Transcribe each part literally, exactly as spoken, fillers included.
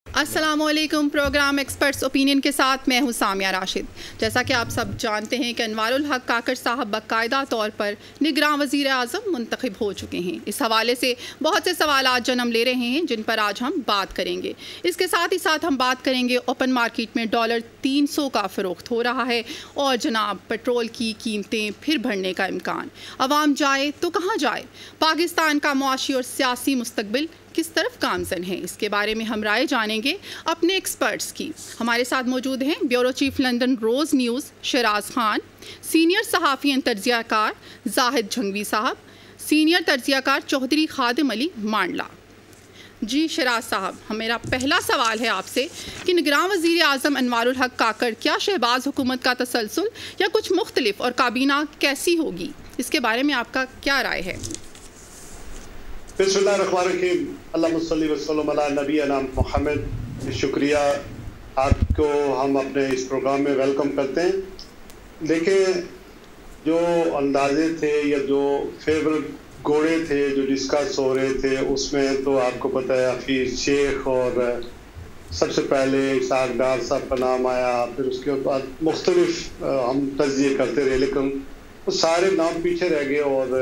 السلام علیکم. Programme experts opinion کے ساتھ میں ہوں سامیہ راشد. جیسا کہ آپ سب جانتے ہیں کہ انوار الحق کاکڑ صاحب باقاعدہ طور پر نگراں وزیر اعظم منتخب ہو چکے ہیں. اس حوالے سے بہت سے سوالات جنم لے رہے ہیں جن پر آج ہم بات کریں گے. اس کے ساتھ ہی ساتھ ہم بات کریں گے اوپن مارکیٹ میں ڈالر تین سو کا فروخت ہو رہا ہے اور جناب پیٹرول کی قیمتیں پھر بڑھنے کا امکان. عوام جائے تو کہاں جائے؟ پاکستان کا معاشی اور سیاسی مستقبل کس طرف گامزن ہے؟ اس کے بارے میں ہم رائے جانیں گے اپنے ایکسپرٹس کی. ہمارے ساتھ موجود ہیں bureau chief London Roze News Shiraz Khan, senior صحافی اینڈ تجزیہ کار زاہد جھنگوی صاحب، سینئر تجزیہ کار چودھری خادم علی مانڈلا. جی شیراز صاحب، میرا پہلا سوال ہے آپ سے کہ نگراں وزیر اعظم انوار الحق کاکڑ کیا شہباز حکومت کا تسلسل یا کچھ مختلف اور کابینہ کیسی ہوگی؟ اس کے بارے میں آپ کا کیا رائے ہے؟ بسم اللہ الرحمن الرحیم. اللہم صلی وسلم علی نبینا محمد. شکریہ، آپ کو ہم اپنے اس پروگرام میں ویلکم کرتے ہیں. دیکھیں، جو اندازے تھے یا جو فیورٹ گھوڑے تھے جو ڈسکس ہو رہے تھے، اس میں تو آپ کو پتہ ہے حفیظ شیخ اور سب سے پہلے اسحاق ڈار صاحب کا نام آیا، پھر اس کے بعد مختلف ہم تجزیے کرتے رہے، لیکن وہ سارے نام پیچھے رہ گئے اور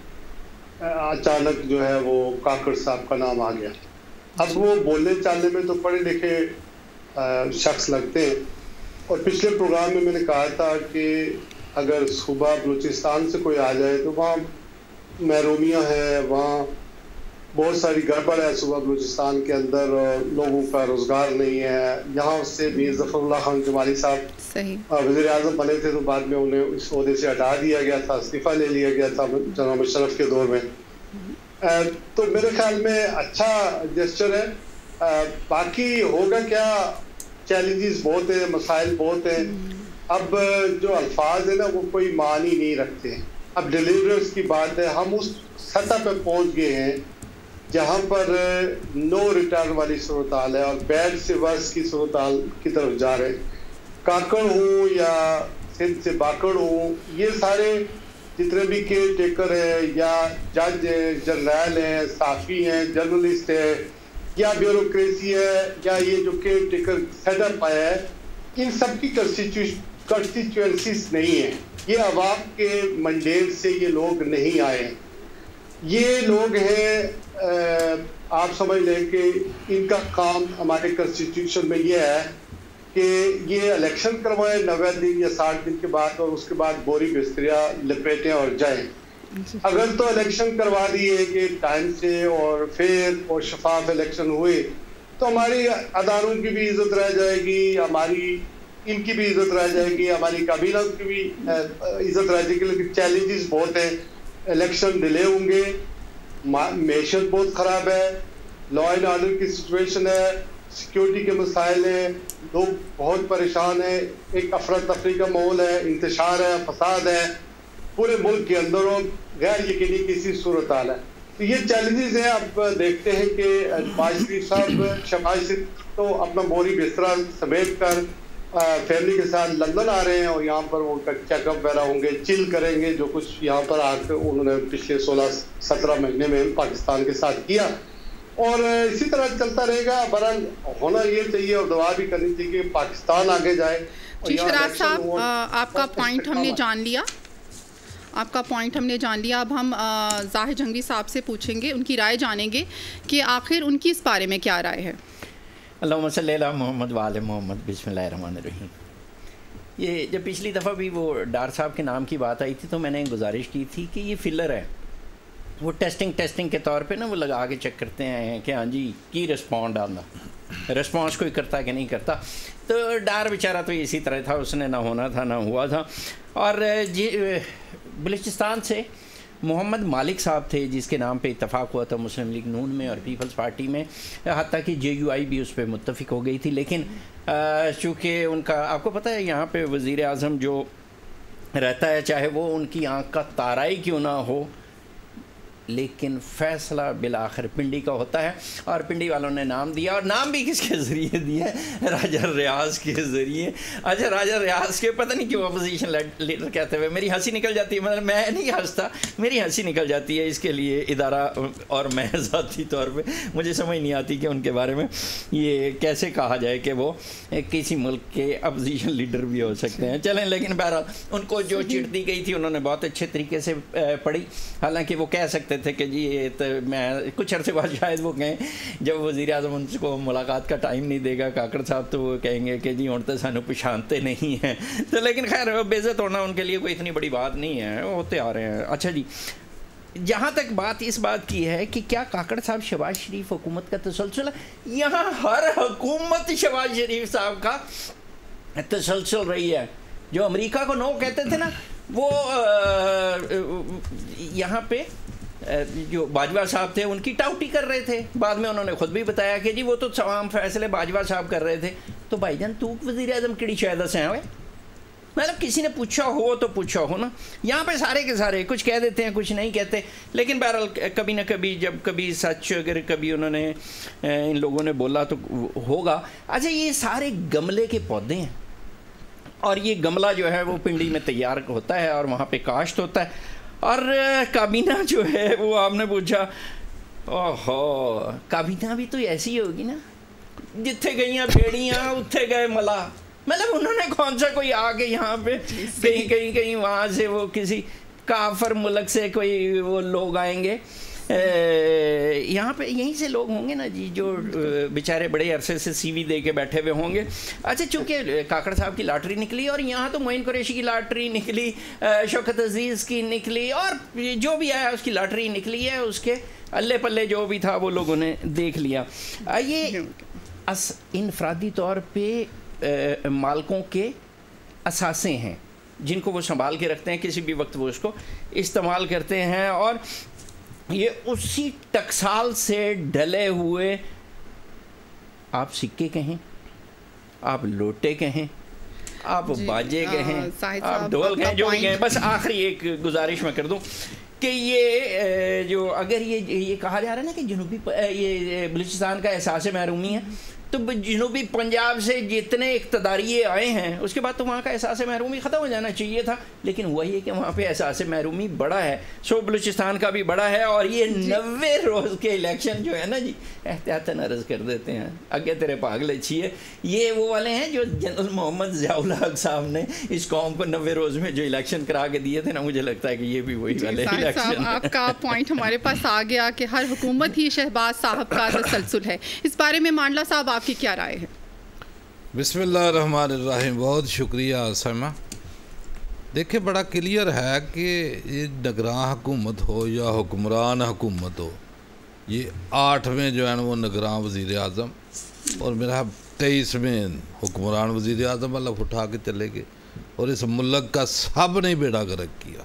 اچانک جو ہے وہ کاکڑ صاحب کا نام آ گیا. اب وہ بولنے چالنے میں تو پڑھے لکھے شخص لگتے ہیں، اور پچھلے پروگرام میں میں نے کہا تھا کہ اگر صوبہ بلوچستان سے کوئی آ جائے تو وہاں محرومیاں ہیں، وہاں بہت ساری گڑبڑ ہے صوبہ بلوچستان کے اندر، لوگوں کا روزگار نہیں ہے. یہاں سے میر ظفر اللہ خان جمالی صاحب وزیر اعظم بنے تھے تو بعد میں انہیں اس عہدے سے ہٹا دیا گیا تھا، استعفیٰ لے لیا گیا تھا جناب مشرف کے دور میں. تو میرے خیال میں اچھا جسچر ہے. باقی ہوگا کیا، چیلنجز بہت ہیں، مسائل بہت ہیں. اب جو الفاظ ہیں نا وہ کوئی معنی نہیں رکھتے ہیں. اب ڈیلیورنس کی بات ہے، ہم اس سطح پہ پہنچ گئے ہیں جہاں پر نو ریٹرن والی صورتحال ہے اور بیڈ سے ورس کی صورتحال کی طرف جا رہے ہیں. کاکڑ ہوں یا سندھ سے باکڑ ہوں، یہ سارے جتنے بھی کیئر ٹیکر ہیں یا جج ہیں، جرنیل ہیں، صحافی ہیں، جرنلسٹ ہیں، یا بیوروکریسی ہے، یا یہ جو کیئر ٹیکر سیٹ اپ آیا ہے، ان سب کی کنسٹیچوئنسیز نہیں ہیں. یہ عوام کے منڈیٹ سے یہ لوگ نہیں آئے ہیں. یہ لوگ ہیں، آپ سمجھ لیں کہ ان کا کام ہمارے کنسٹیٹیوشن میں یہ ہے کہ یہ الیکشن کروائیں نوے دن یا ساٹھ دن کے بعد، اور اس کے بعد بوری بستریاں لپیٹیں اور جائیں. اگر تو الیکشن کروا دیے کہ ٹائم سے اور فیئر اور شفاف الیکشن ہوئے تو ہماری اداروں کی بھی عزت رہ جائے گی، ہماری ان کی بھی عزت رہ جائے گی، ہماری کابینہ کی بھی عزت رہ جائے گی. لیکن چیلنجز بہت ہیں، الیکشن ڈیلے ہوں گے، معیشت بہت خراب ہے، لا اینڈ آرڈر کی سچویشن ہے، سیکیورٹی کے مسائل ہیں، لوگ بہت پریشان ہیں، ایک افراتفری کا ماحول ہے، انتشار ہے، فساد ہے پورے ملک کے اندر، اور غیر یقینی کسی صورتحال ہے. تو یہ چیلنجز ہیں. اب دیکھتے ہیں کہ نواز شریف صاحب شہباز شریف تو اپنا بوری بسترا سمیٹ کر فیملی کے ساتھ لندن آ رہے ہیں، اور یہاں پر وہ چیک اپ وغیرہ ہوں گے، چل کریں گے جو کچھ یہاں پر آ کر انہوں نے پچھلے سولہ سترہ مہینے میں پاکستان کے ساتھ کیا، اور اسی طرح چلتا رہے گا. بہرحال ہونا یہ چاہیے اور دعا بھی کرنی چاہیے کہ پاکستان آگے جائے. جی شیراز صاحب، آپ کا پوائنٹ ہم نے جان لیا آپ کا پوائنٹ ہم نے جان لیا اب ہم زاہد جھنگوی صاحب سے پوچھیں گے، ان کی رائے جانیں گے کہ آخر ان کی اس بارے میں کیا رائے ہے. اللہم صلی علی محمد وآل محمد. بسم اللہ الرحمن الرحیم. یہ جب پچھلی دفعہ بھی وہ ڈار صاحب کے نام کی بات آئی تھی تو میں نے گزارش کی تھی کہ یہ فلر ہے، وہ ٹیسٹنگ ٹیسٹنگ کے طور پہ نا وہ لگا کے چیک کرتے ہیں کہ ہاں جی کی رسپونڈ آنا رسپانس کوئی کرتا کہ نہیں کرتا. تو ڈار بیچارہ تو اسی طرح تھا، اس نے نہ ہونا تھا نہ ہوا تھا. اور جی بلوچستان سے محمد مالک صاحب تھے جس کے نام پہ اتفاق ہوا تھا مسلم لیگ نون میں اور پیپلز پارٹی میں، حتیٰ کہ جے یو آئی بھی اس پہ متفق ہو گئی تھی. لیکن چونکہ ان کا آپ کو پتہ ہے یہاں پہ وزیر اعظم جو رہتا ہے چاہے وہ ان کی آنکھ کا تارا ہی کیوں نہ ہو، لیکن فیصلہ بالآخر پنڈی کا ہوتا ہے، اور پنڈی والوں نے نام دیا، اور نام بھی کس کے ذریعے دیا ہے؟ راجہ ریاض کے ذریعے۔ اچھا، راجہ ریاض کے پتہ نہیں کیوں اپوزیشن لیڈر کہتے ہوئے میری ہنسی نکل جاتی ہے، مطلب میں نہیں ہنستا، میری ہنسی نکل جاتی ہے، اس کے لیے ادارہ اور میں ذاتی طور پہ مجھے سمجھ نہیں آتی کہ ان کے بارے میں یہ کیسے کہا جائے کہ وہ کسی ملک کے اپوزیشن لیڈر بھی ہو سکتے ہیں۔ چلیں، لیکن بہرحال ان کو جو چیٹ دی گئی تھی انہوں نے بہت اچھے طریقے سے پڑھی، حالانکہ وہ کہہ سکتے تھے کہ جی یہ تو میں کچھ عرصے بعد شاید وہ کہیں جب وزیر اعظم ان کو ملاقات کا ٹائم نہیں دے گا کاکڑ صاحب تو وہ کہیں گے کہ جی ہوں تو سانو پچھانتے نہیں ہیں، تو لیکن خیر بے عزت ہونا ان کے لیے کوئی اتنی بڑی بات نہیں ہے، وہ ہوتے آ رہے ہیں۔ اچھا جی، جہاں تک بات اس بات کی ہے کہ کیا کاکڑ صاحب شہباز شریف حکومت کا تسلسل ہے، یہاں ہر حکومت شہباز شریف صاحب کا تسلسل رہی ہے۔ جو امریکہ کو نو کہتے تھے نا، وہ یہاں پہ جو باجوہ صاحب تھے ان کی ٹاؤٹی کر رہے تھے، بعد میں انہوں نے خود بھی بتایا کہ جی وہ تو تمام فیصلے باجوہ صاحب کر رہے تھے۔ تو بھائی جان تو وزیر اعظم کیڑی شاید سے ہیں، مطلب کسی نے پوچھا ہو تو پوچھا ہو نا، یہاں پہ سارے کے سارے کچھ کہہ دیتے ہیں کچھ نہیں کہتے، لیکن بہرحال کبھی نہ کبھی جب کبھی سچ اگر کبھی انہوں نے ان لوگوں نے بولا تو ہوگا۔ اچھا، یہ سارے گملے کے پودے ہیں، اور یہ گملہ جو ہے وہ پنڈی میں تیار ہوتا ہے اور وہاں پہ کاشت ہوتا ہے، اور کابینہ جو ہے وہ آپ نے پوچھا، اوہو کابینہ بھی تو ایسی ہوگی نا، جتھے گئیاں بھیڑیاں اتھے گئے ملا، مطلب انہوں نے کون سا کوئی آ کے یہاں پہ کہیں کہیں کہیں وہاں سے وہ کسی کافر ملک سے کوئی وہ لوگ آئیں گے، یہاں پہ یہیں سے لوگ ہوں گے نا جی جو بیچارے بڑے عرصے سے سی وی دے کے بیٹھے ہوئے ہوں گے۔ اچھا، چونکہ کاکڑ صاحب کی لاٹری نکلی اور یہاں تو معین قریشی کی لاٹری نکلی، شوکت عزیز کی نکلی، اور جو بھی آیا اس کی لاٹری نکلی ہے، اس کے اللہ پلے جو بھی تھا وہ لوگوں نے دیکھ لیا۔ یہ انفرادی طور پہ مالکوں کے اثاثے ہیں جن کو وہ سنبھال کے رکھتے ہیں، کسی بھی وقت وہ اس کو استعمال کرتے ہیں، اور یہ اسی ٹکسال سے ڈھلے ہوئے آپ سکے کہیں، آپ لوٹے کہیں، آپ باجے کہیں، آپ ڈھول کہیں، جو بھی کہیں۔ بس آخری ایک گزارش میں کر دوں کہ یہ جو اگر یہ یہ کہا جا رہا ہے نا کہ جنوبی یہ بلوچستان کا احساس محرومی ہے، تو جنوبی پنجاب سے جتنے اقتداریے آئے ہیں اس کے بعد تو وہاں کا احساس محرومی ختم ہو جانا چاہیے تھا، لیکن ہوا یہ کہ وہاں پہ احساس محرومی بڑا ہے، سو بلوچستان کا بھی بڑا ہے، اور یہ نوے روز کے الیکشن جو ہے نا جی، احتیاطاً عرض کر دیتے ہیں اگے تیرے پاگل اچھی ہے، یہ وہ والے ہیں جو جنرل محمد ضیاء الحق صاحب نے اس قوم کو نوے روز میں جو الیکشن کرا کے دیے تھے نا، مجھے لگتا ہے کہ یہ بھی وہی والے الیکشن۔ آپ کا پوائنٹ ہمارے پاس آ گیا کہ ہر حکومت ہی شہباز صاحب کا تسلسل ہے، اس بارے میں مانڈلا صاحب آپ کی کیا رائے ہے؟ بسم اللہ الرحمن الرحیم، بہت شکریہ سیما۔ دیکھیں بڑا کلیئر ہے کہ یہ نگراں حکومت ہو یا حکمران حکومت ہو، یہ آٹھ میں جو ہے وہ نگراں وزیر اعظم اور میرا تیئیس میں حکمران وزیر اعظم اللہ اٹھا کے چلے گئے، اور اس ملک کا سب نے بیڑا غرق کیا،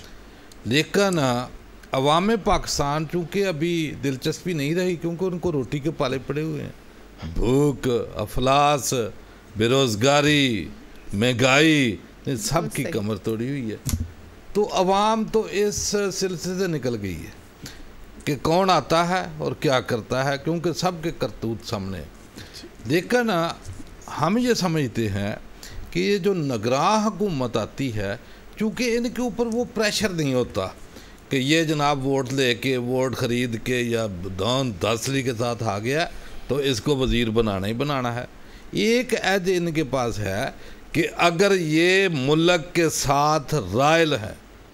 لیکن عوام پاکستان چونکہ ابھی دلچسپی نہیں رہی، کیونکہ ان کو روٹی کے پالے پڑے ہوئے ہیں، بھوک، افلاس، بے روزگاری، مہنگائی سب کی کمر توڑی ہوئی ہے، تو عوام تو اس سلسلے سے نکل گئی ہے کہ کون آتا ہے اور کیا کرتا ہے، کیونکہ سب کے کرتوت سامنے۔ لیکن ہم یہ سمجھتے ہیں کہ یہ جو نگراں حکومت آتی ہے، چونکہ ان کے اوپر وہ پریشر نہیں ہوتا کہ یہ جناب ووٹ لے کے ووٹ خرید کے یا دان داسلی کے ساتھ آ گیا تو اس کو وزیر بنانا ہی بنانا ہے۔ ایک ایج ان کے پاس ہے کہ اگر یہ ملک کے ساتھ رائل ہے،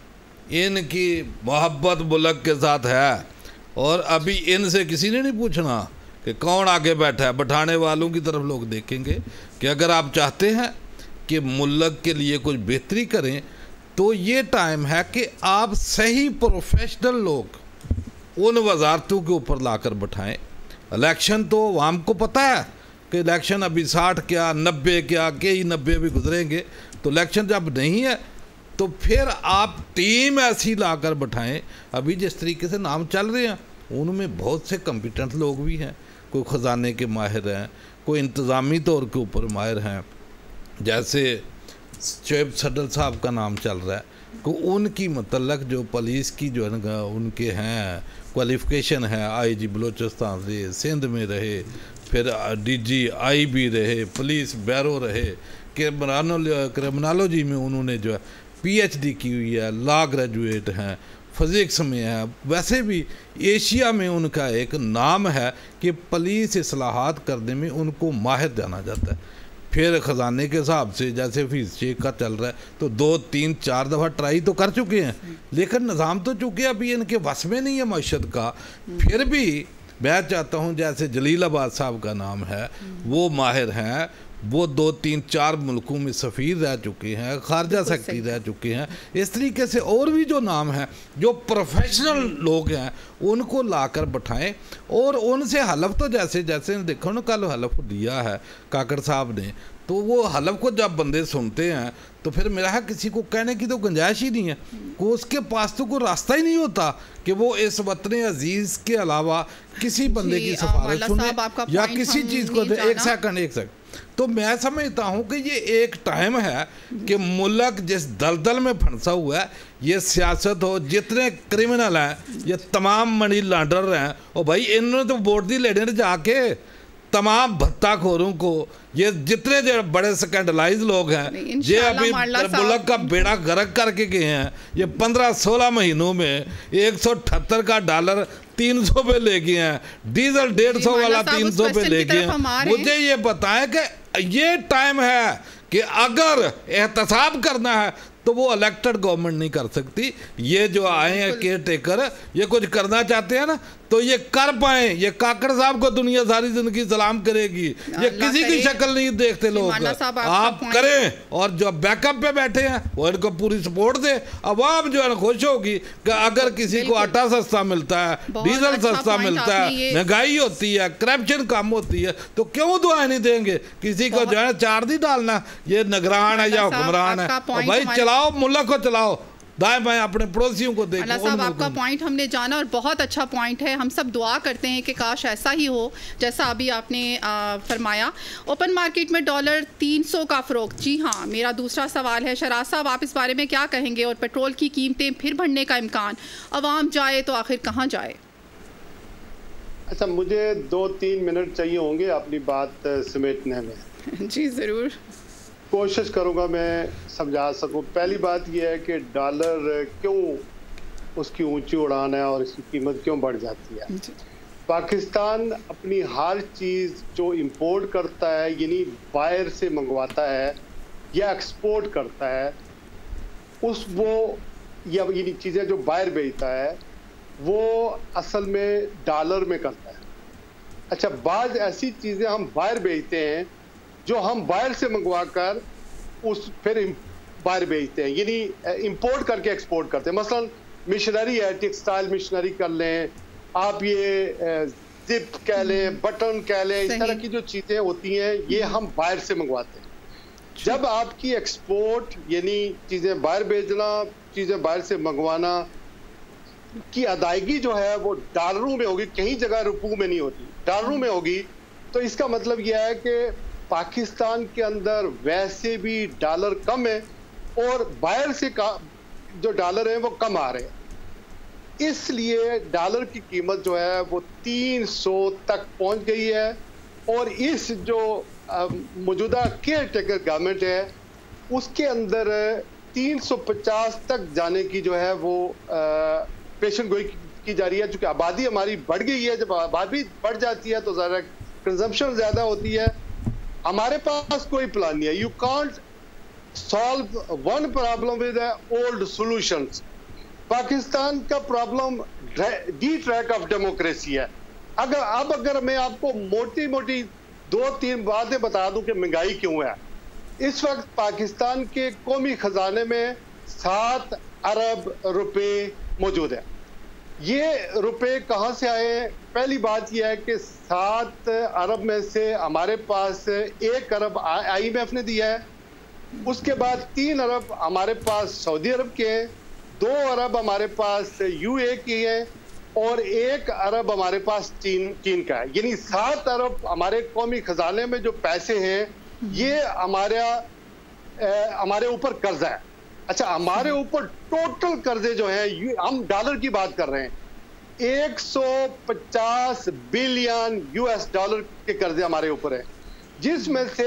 ان کی محبت ملک کے ساتھ ہے، اور ابھی ان سے کسی نے نہیں پوچھنا کہ کون آگے بیٹھا ہے، بٹھانے والوں کی طرف لوگ دیکھیں گے کہ اگر آپ چاہتے ہیں کہ ملک کے لیے کچھ بہتری کریں تو یہ ٹائم ہے کہ آپ صحیح پروفیشنل لوگ ان وزارتوں کے اوپر لا کر بٹھائیں۔ الیکشن تو عوام کو پتہ ہے کہ الیکشن ابھی ساٹھ کیا نبے کیا کئی نبے بھی گزریں گے، تو الیکشن جب نہیں ہے تو پھر آپ ٹیم ایسی لا کر بٹھائیں۔ ابھی جس طریقے سے نام چل رہے ہیں ان میں بہت سے کمپیٹنٹ لوگ بھی ہیں، کوئی خزانے کے ماہر ہیں، کوئی انتظامی طور کے اوپر ماہر ہیں، جیسے شعیب صدر صاحب کا نام چل رہا ہے، کہ ان کی متعلق جو پولیس کی جو ہے ان کے ہیں کوالیفکیشن ہے، آئی جی بلوچستان سے سندھ میں رہے، پھر ڈی جی آئی بھی رہے، پولیس بیرو رہے، کرمنالوجی میں انہوں نے جو ہے پی ایچ ڈی کی ہوئی ہے، لا گریجویٹ ہیں، فزکس میں ہے، ویسے بھی ایشیا میں ان کا ایک نام ہے کہ پولیس اصلاحات کرنے میں ان کو ماہر جانا جاتا ہے۔ پھر خزانے کے حساب سے جیسے فیس چیک کا چل رہا ہے تو دو تین چار دفعہ ٹرائی تو کر چکے ہیں، لیکن نظام تو چونکہ ابھی ان کے وس میں نہیں ہے معیشت کا۔ پھر بھی میں چاہتا ہوں جیسے جلیل آباد صاحب کا نام ہے، وہ ماہر ہیں، وہ دو تین چار ملکوں میں سفیر رہ چکے ہیں، خارجہ سیکرٹری رہ چکے ہیں، اس طریقے سے اور بھی جو نام ہیں جو پروفیشنل لوگ ہیں ان کو لا کر بٹھائیں اور ان سے حلف تو جیسے جیسے دیکھو نا کل حلف دیا ہے کاکڑ صاحب نے، تو وہ حلف کو جب بندے سنتے ہیں تو پھر میرا ہے کسی کو کہنے کی تو گنجائش ہی نہیں ہے، کو اس کے پاس تو کوئی راستہ ہی نہیں ہوتا کہ وہ اس وطن عزیز کے علاوہ کسی بندے کی سفارش سنے یا کسی چیز کو دے۔ ایک سیکنڈ ایک سیکنڈ تو میں سمجھتا ہوں کہ یہ ایک ٹائم ہے کہ ملک جس دلدل میں پھنسا ہوا ہے، یہ سیاست ہو، جتنے کرمنل ہیں یہ تمام منی لانڈر ہیں، اور بھائی انہوں نے تو ووٹ دی لینے جا کے تمام بھتہ خوروں کو، یہ جتنے جو بڑے سکینڈلائز لوگ ہیں یہ ابھی ملک کا بیڑا غرق کر کے گئے ہیں، یہ پندرہ سولہ مہینوں میں ایک سو اٹھتر کا ڈالر تین سو پہ لے گئے ہیں، ڈیزل ڈیڑھ سو والا تین سو پہ لے گئے ہیں۔ مجھے یہ بتائیں کہ یہ ٹائم ہے کہ اگر احتساب کرنا ہے تو وہ الیکٹڈ گورنمنٹ نہیں کر سکتی، یہ جو آئے ہیں کیئر ٹیکر یہ کچھ کرنا چاہتے ہیں نا تو یہ کر پائیں۔ یہ کاکڑ صاحب کو دنیا ساری زندگی سلام کرے گی، یہ کسی کی شکل نہیں دیکھتے لوگ، آپ کریں، اور جو بیک اپ پہ بیٹھے ہیں وہ ان کو پوری سپورٹ دے۔ عوام جو ہے خوش ہوگی کہ اگر کسی کو آٹا سستا ملتا ہے، ڈیزل سستا ملتا ہے، مہنگائی ہوتی ہے، کرپشن کم ہوتی ہے، تو کیوں دعائیں نہیں دیں گے؟ کسی کو جو ہے چار نہیں ڈالنا یہ نگران ہے یا حکمران ہے، بھائی چلاؤ ملک کو، چلاؤ دائیں بائیں اپنے پڑوسیوں کو دیکھو۔ اللہ صاحب آپ کا پوائنٹ ہم نے جانا اور بہت اچھا پوائنٹ ہے، ہم سب دعا کرتے ہیں کہ کاش ایسا ہی ہو جیسا ابھی آپ نے فرمایا۔ اوپن مارکیٹ میں ڈالر تین سو کا فروخت، جی ہاں میرا دوسرا سوال ہے شراز صاحب آپ اس بارے میں کیا کہیں گے؟ اور پیٹرول کی قیمتیں پھر بڑھنے کا امکان، عوام جائے تو آخر کہاں جائے؟ اچھا مجھے دو تین منٹ چاہیے ہوں گے اپنی بات سمیٹنے میں۔ جی ضرور، کوشش کروں گا میں سمجھا سکوں۔ پہلی بات یہ ہے کہ ڈالر کیوں اس کی اونچی اڑان ہے اور اس کی قیمت کیوں بڑھ جاتی ہے۔ پاکستان اپنی ہر چیز جو امپورٹ کرتا ہے یعنی باہر سے منگواتا ہے یا ایکسپورٹ کرتا ہے، اس وہ یا یعنی چیزیں جو باہر بھیجتا ہے وہ اصل میں ڈالر میں کرتا ہے۔ اچھا بعض ایسی چیزیں ہم باہر بھیجتے ہیں جو ہم باہر سے منگوا کر اس پھر باہر بھیجتے ہیں، یعنی امپورٹ کر کے ایکسپورٹ کرتے ہیں۔ مثلا مشنری ہے، ٹیکسٹائل مشنری کر لیں آپ، یہ زپ کہہ لیں، بٹن کہہ لیں، اس طرح کی جو چیزیں ہوتی ہیں یہ ہم باہر سے منگواتے ہیں۔ جب آپ کی ایکسپورٹ یعنی چیزیں باہر بھیجنا، چیزیں باہر سے منگوانا کی ادائیگی جو ہے وہ ڈالروں میں ہوگی، کہیں جگہ روپوں میں نہیں ہوتی، ڈالروں میں ہوگی، تو اس کا مطلب یہ ہے کہ پاکستان کے اندر ویسے بھی ڈالر کم ہے اور باہر سے جو ڈالر ہیں وہ کم آ رہے ہیں، اس لیے ڈالر کی قیمت جو ہے وہ تین سو تک پہنچ گئی ہے۔ اور اس جو موجودہ کیئر ٹیکر گورنمنٹ ہے اس کے اندر تین سو پچاس تک جانے کی جو ہے وہ پیشن گوئی کی جا رہی ہے، چونکہ آبادی ہماری بڑھ گئی ہے۔ جب آبادی بڑھ جاتی ہے تو ذرا کنزمپشن زیادہ ہوتی ہے۔ ہمارے پاس کوئی پلان نہیں ہے، you can't solve one problem with old solutions. Pakistan کا problem de track of democracy ہے۔ اگر اب اگر میں آپ کو موٹی موٹی دو تین باتیں بتا دوں کہ مہنگائی کیوں ہے، اس وقت پاکستان کے قومی خزانے میں سات ارب روپے موجود ہیں۔ یہ روپے کہاں سے آئے؟ پہلی بات یہ ہے کہ سات ارب میں سے ہمارے پاس ایک ارب آئی ایم ایف نے دیا ہے، اس کے بعد تین ارب ہمارے پاس سعودی عرب کے ہیں، دو ارب ہمارے پاس یو اے کی ہیں اور ایک ارب ہمارے پاس چین چین کا ہے۔ یعنی سات ارب ہمارے قومی خزانے میں جو پیسے ہیں یہ ہمارا ہمارے اوپر قرضہ ہے۔ अच्छा, हमारे ऊपर टोटल कर्जे जो हैं, हम डॉलर की बात कर रहे हैं, एक सौ पचास बिलियन यूएस डॉलर के कर्जे हमारे ऊपर हैं, जिसमें से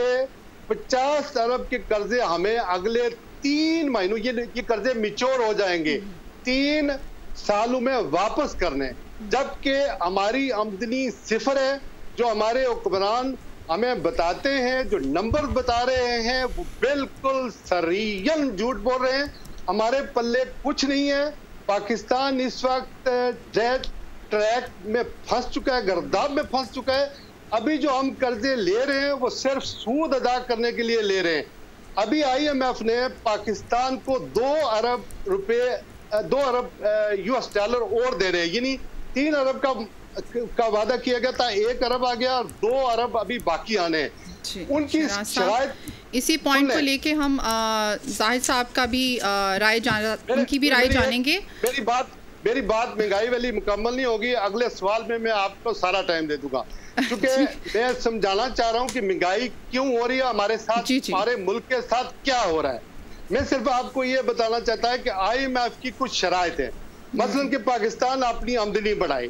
पचास अरब के कर्जे हमें अगले तीन महीनों, ये ये कर्जे मिच्योर हो जाएंगे तीन सालों में वापस करने, जबकि हमारी आमदनी सिफर है। जो हमारे हुक्मरान हमें बताते हैं, जो नंबर बता रहे हैं, वो बिल्कुल सरीयन झूठ बोल रहे हैं। हमारे पल्ले कुछ नहीं है। पाकिस्तान इस वक्त ट्रैक ट्रैक में फंस चुका है, गर्दाब में फंस चुका है। अभी जो हम कर्जे ले रहे हैं वो सिर्फ सूद अदा करने के लिए ले रहे हैं। अभी आईएमएफ ने पाकिस्तान को दो अरब रुपए दो अरब यूएस डॉलर और दे रहे हैं, यानी तीन अरब का का वादा किया गया था, एक अरब आ गया और दो अरब अभी बाकी आने हैं। उनकी शराइत, इसी पॉइंट को लेके हम जाहिद साहब का भी राय जान उनकी भी राय जानेंगे। मेरी बात मेरी बात महंगाई वाली मुकम्मल नहीं होगी, अगले सवाल में मैं आपको सारा टाइम दे दूंगा, क्योंकि मैं समझाना चाह रहा हूँ कि महंगाई क्यों हो रही है, हमारे साथ जी जी। हमारे मुल्क के साथ क्या हो रहा है। मैं सिर्फ आपको ये बताना चाहता है कि आईएमएफ की कुछ शराइत है, मसलन कि पाकिस्तान अपनी आमदनी बढ़ाए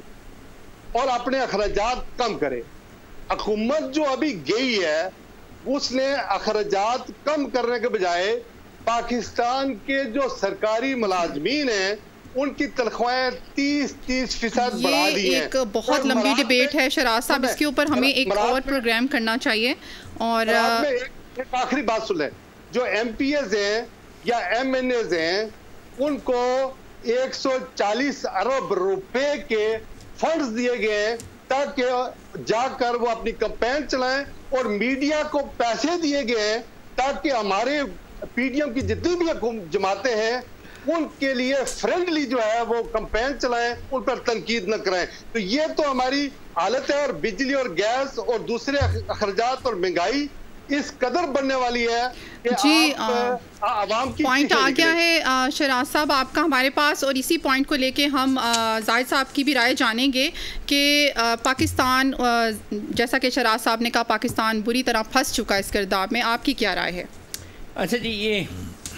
और अपने अखराजात कम करे। हुकूमत जो अभी गई है उसने अखराजात कम करने के बजाय पाकिस्तान के जो सरकारी मुलाजमीन हैं उनकी तनख्वाहें तीस तीस फीसद बढ़ा दी हैं। एक बहुत लंबी डिबेट है शराज साहब, इसके ऊपर हमें एक और प्रोग्राम करना चाहिए। और एक आखिरी बात सुन लें, जो एम पी एज हैं या एम एन एज हैं उनको एक सौ चालीस अरब रुपए के फंड्स दिए गए हैं ताकि जाकर वो अपनी कैंपेन चलाएं, और मीडिया को पैसे दिए गए हैं ताकि हमारे पीडीएम की जितनी भी जमातें हैं उनके लिए फ्रेंडली जो है वो कैंपेन चलाएं, उन पर तनकीद न करें। तो ये तो हमारी हालत है। और बिजली और गैस और दूसरे अखराजात और महंगाई इस कदर बनने वाली है कि जी आवाम की पॉइंट आ गया है शराज साहब आपका हमारे पास, और इसी पॉइंट को लेके हम जाहिद साहब की भी राय जानेंगे कि पाकिस्तान, जैसा कि शराज साहब ने कहा, पाकिस्तान बुरी तरह फंस चुका है इस किरदार में, आपकी क्या राय है? अच्छा जी, ये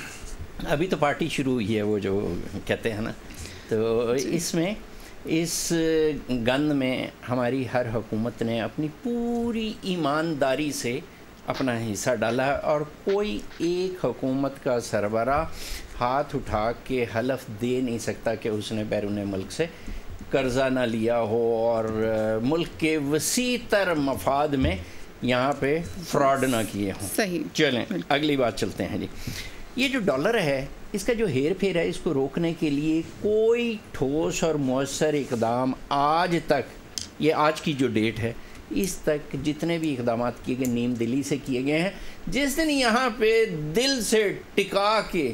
अभी तो पार्टी शुरू हुई है, वो जो कहते हैं ना, तो इसमें इस गन में हमारी हर हुकूमत ने अपनी पूरी ईमानदारी से अपना हिस्सा डाला है, और कोई एक हुकूमत का सरबरा हाथ उठा के हलफ दे नहीं सकता कि उसने बैरून मुल्क से कर्जा ना लिया हो और मुल्क के वसी तर मफाद में यहाँ पे फ्रॉड ना किए हों। सही। चलें अगली बात चलते हैं जी। ये जो डॉलर है इसका जो हेर फेर है, इसको रोकने के लिए कोई ठोस और मौसर इकदाम आज तक, ये आज की जो डेट है, इस तक जितने भी इकदाम किए गए नीम दिली से किए गए हैं। जिस दिन यहाँ पे दिल से टिका के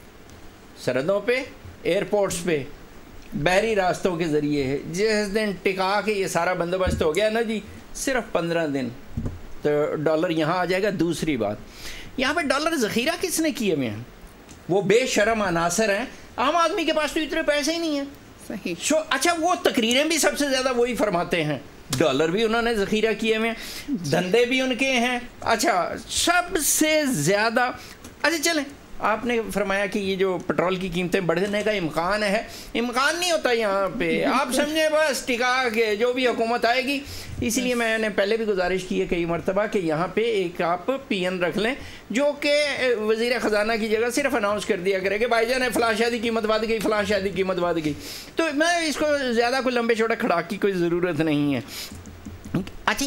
सरहदों पे, एयरपोर्ट्स पे, बहरी रास्तों के ज़रिए है, जिस दिन टिका के ये सारा बंदोबस्त हो गया ना जी, सिर्फ पंद्रह दिन तो डॉलर यहाँ आ जाएगा। दूसरी बात, यहाँ पे डॉलर ज़ख़ीरा किसने किए हुए हैं? वो बेशरम अनासर हैं। आम आदमी के पास तो इतने पैसे ही नहीं हैं। सही। शो अच्छा, वो तकरीरें भी सबसे ज़्यादा वही फरमाते हैं, डॉलर भी उन्होंने ज़ख़ीरा किए हुए हैं, धंधे भी उनके हैं। अच्छा, सबसे ज़्यादा, अच्छा चलें, आपने फरमाया कि ये जो पेट्रोल की कीमतें बढ़ने का इम्कान है, इम्कान नहीं होता यहाँ पे, आप समझे बस टिका के जो भी हुकूमत आएगी। इसलिए मैंने पहले भी गुजारिश की है कई मरतबा कि यहाँ पे एक आप पीएन रख लें जो कि वज़ीर ख़जाना की जगह सिर्फ अनाउंस कर दिया करे कि भाईजान फ़लाँ शादी कीमत बढ़ गई, फ़लाँ शादी कीमत बढ़ गई। तो मैं इसको ज़्यादा कोई लंबे चौड़े खड़ाक की कोई ज़रूरत नहीं है। अच्छा,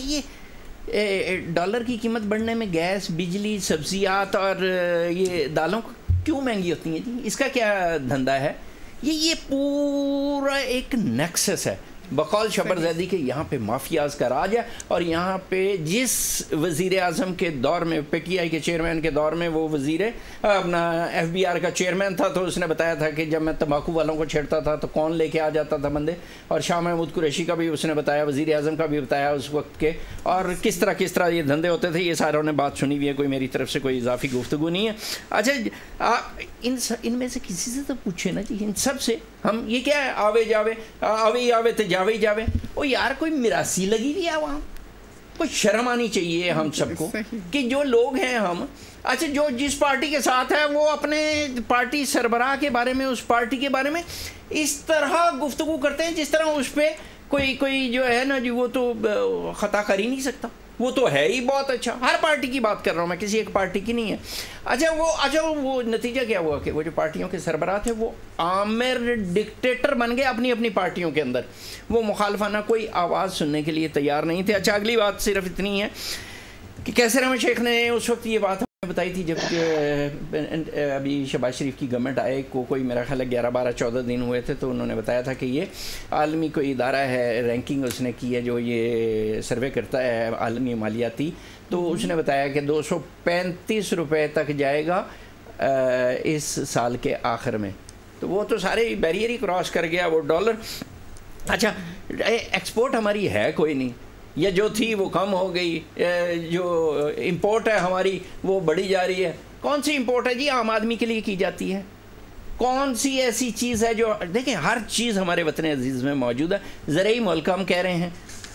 ये डॉलर की कीमत बढ़ने में गैस, बिजली, सब्जियात और ये दालों क्यों महंगी होती हैं जी? इसका क्या धंधा है? ये ये पूरा एक नेक्सस है। बकौल शबर ज़ैदी के यहाँ पे माफियाज का राज है, और यहाँ पे जिस वज़ीर आज़म के दौर में, पी टी आई के चेयरमैन के दौर में वो वज़ीर अपना एफ बी आर का चेयरमैन था, तो उसने बताया था कि जब मैं तम्बाकू वालों को छेड़ता था तो कौन लेके आ जाता था बंदे, और शाह महमूद कुरैशी का भी उसने बताया, वज़ीर आज़म का भी बताया उस वक्त के, और किस तरह किस तरह ये धंधे होते थे। ये सारों ने बात सुनी हुई है, कोई मेरी तरफ से कोई इजाफी गुफ्तगू नहीं है। अच्छा, आ, इन इनमें से किसी से तो पूछे ना जी, इन सब से हम ये क्या है, आवे जावे, आवे आवे तो जावे जावे। ओ यार, कोई मिरासी लगी हुई है वहाँ, کوئی شرم آنی چاہیے ہم سب کو کہ جو لوگ ہیں ہم اچھا جو جس پارٹی کے ساتھ ہے وہ اپنے پارٹی سربراہ کے بارے میں اس پارٹی کے بارے میں اس طرح گفتگو کرتے ہیں جس طرح اس پہ کوئی کوئی جو ہے نا جی وہ تو خطا کر ہی نہیں سکتا. وہ تو ہے ہی بہت اچھا. ہر پارٹی کی بات کر رہا ہوں میں, کسی ایک پارٹی کی نہیں ہے. اچھا وہ اچھا وہ نتیجہ کیا ہوا کہ وہ جو پارٹیوں کے سربراہ تھے وہ آمر ڈکٹیٹر بن گئے اپنی اپنی پارٹیوں کے اندر. وہ مخالفانہ کوئی آواز سننے کے لیے تیار نہیں تھے. اچھا اگلی بات صرف اتنی ہے کہ کیسر احمد شیخ نے اس وقت یہ بات بتائی تھی جب کہ ابھی شہباز شریف کی گورنمنٹ آئے کو کوئی میرا خیال ہے گیارہ بارہ چودہ دن ہوئے تھے, تو انہوں نے بتایا تھا کہ یہ عالمی کوئی ادارہ ہے, رینکنگ اس نے کی ہے جو یہ سروے کرتا ہے عالمی مالیاتی, تو اس نے بتایا کہ دو سو پینتیس روپے تک جائے گا اس سال کے آخر میں. تو وہ تو سارے بیریئر ہی کراس کر گیا وہ ڈالر. اچھا ایکسپورٹ ہماری ہے کوئی نہیں, یا جو تھی وہ کم ہو گئی, جو امپورٹ ہے ہماری وہ بڑھی جا رہی ہے. کون سی امپورٹ ہے جی عام آدمی کے لیے کی جاتی ہے؟ کون سی ایسی چیز ہے جو دیکھیں ہر چیز ہمارے وطن عزیز میں موجود ہے. زرعی ملک ہم کہہ رہے ہیں,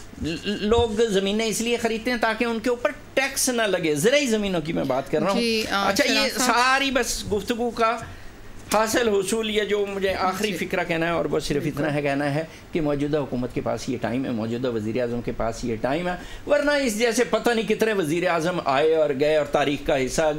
لوگ زمینیں اس لیے خریدتے ہیں تاکہ ان کے اوپر ٹیکس نہ لگے. زرعی زمینوں کی میں بات کر رہا ہوں. اچھا یہ ساری بس گفتگو کا حاصل حصول یہ جو مجھے آخری فکرہ کہنا ہے اور وہ صرف اتنا ہے کہنا ہے کہ موجودہ حکومت کے پاس یہ ٹائم ہے, موجودہ وزیر اعظم کے پاس یہ ٹائم ہے, ورنہ اس جیسے پتہ نہیں کتنے وزیر اعظم آئے اور گئے اور تاریخ کا حصہ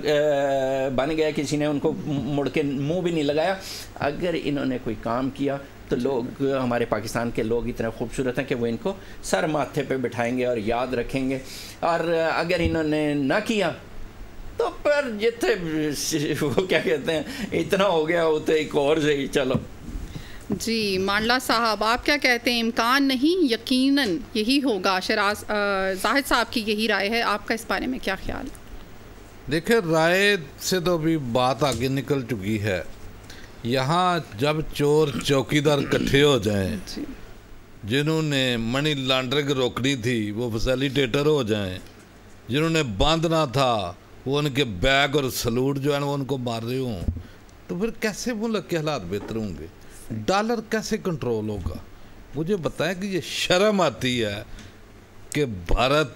بن گیا, کسی نے ان کو مڑ کے منہ بھی نہیں لگایا. اگر انہوں نے کوئی کام کیا تو لوگ ہمارے پاکستان کے لوگ اتنے خوبصورت ہیں کہ وہ ان کو سر ماتھے پہ بٹھائیں گے اور یاد رکھیں گے, اور اگر انہوں نے نہ کیا تو پر جتنے وہ کیا کہتے ہیں اتنا ہو گیا ہوتا ایک اور سے ہی چلو. جی مانڈلا صاحب آپ کیا کہتے ہیں؟ امکان نہیں یقیناً یہی ہوگا. شراز زاہد صاحب کی یہی رائے ہے, آپ کا اس بارے میں کیا خیال ہے؟ دیکھیں رائے سے تو ابھی بات آگے نکل چکی ہے. یہاں جب چور چوکیدار اکٹھے ہو جائیں, جنہوں نے منی لانڈرنگ روکنی تھی وہ فیسیلیٹیٹر ہو جائیں, جنہوں نے باندھنا تھا وہ ان کے بیگ اور سلوٹ جو ہے وہ ان کو مار رہے ہوں, تو پھر کیسے ملک کے حالات بہتر ہوں گے؟ ڈالر کیسے کنٹرول ہوگا؟ مجھے بتائیں کہ یہ شرم آتی ہے کہ بھارت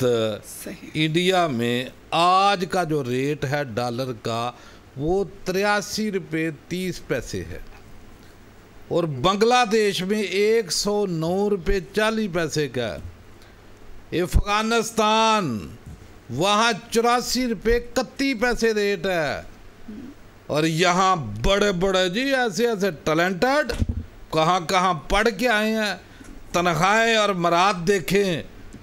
انڈیا میں آج کا جو ریٹ ہے ڈالر کا وہ تریاسی روپے تیس پیسے ہے, اور بنگلہ دیش میں ایک سو نو روپے چالیس پیسے کا ہے. افغانستان وہاں چوراسی روپے اکتیس پیسے ریٹ ہے, اور یہاں بڑے بڑے جی ایسے ایسے ٹیلنٹڈ کہاں کہاں پڑھ کے آئے ہیں, تنخواہیں اور مراد دیکھیں,